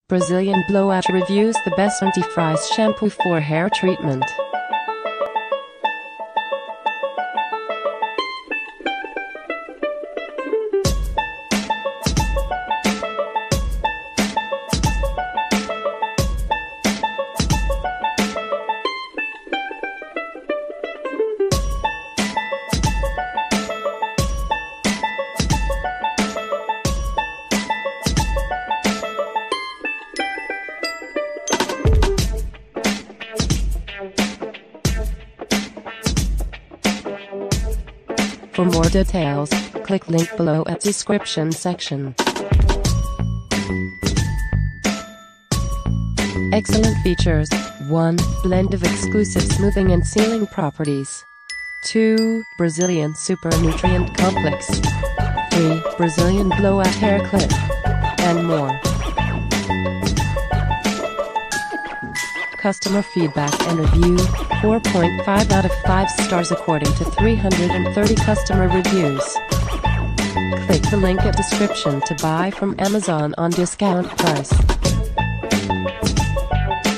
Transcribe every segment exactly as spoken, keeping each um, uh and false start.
Brazilian Blowout reviews the best anti-frizz shampoo for hair treatment. For more details, click link below at description section. Excellent features: one. Blend of exclusive smoothing and sealing properties. two. Brazilian Super Nutrient Complex. three. Brazilian Blowout Hair Clip. And more. Customer feedback and review: four point five out of five stars according to three hundred thirty customer reviews. Click the link at description to buy from Amazon on discount price.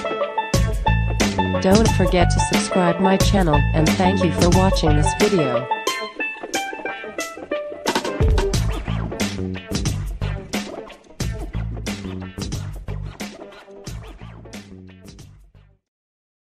Don't forget to subscribe my channel, and thank you for watching this video.